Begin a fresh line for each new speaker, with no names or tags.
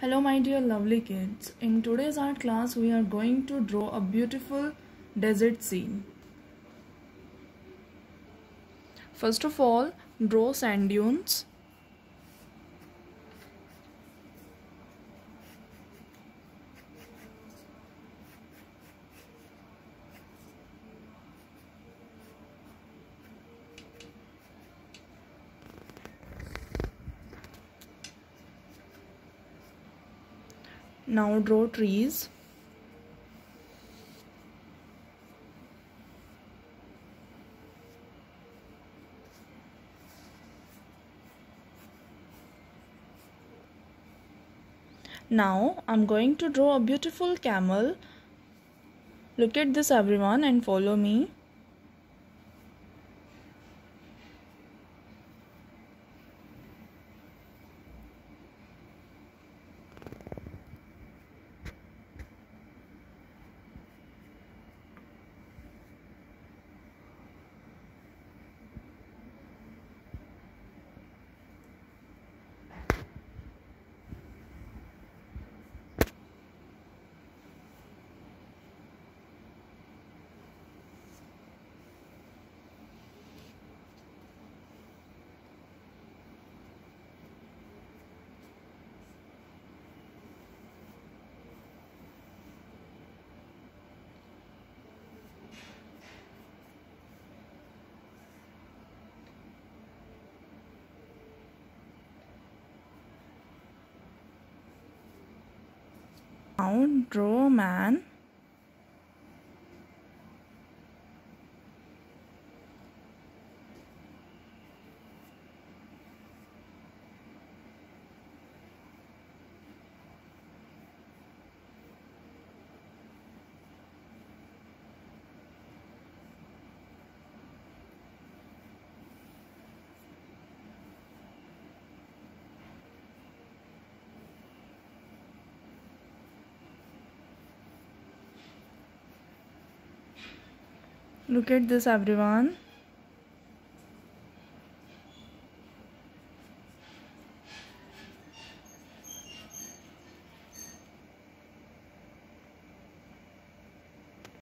Hello my dear lovely kids. In today's art class we are going to draw a beautiful desert scene. First of all, draw sand dunes. Now draw trees. Now I'm going to draw a beautiful camel. Look at this everyone and follow me. Now draw a man. Look at this everyone.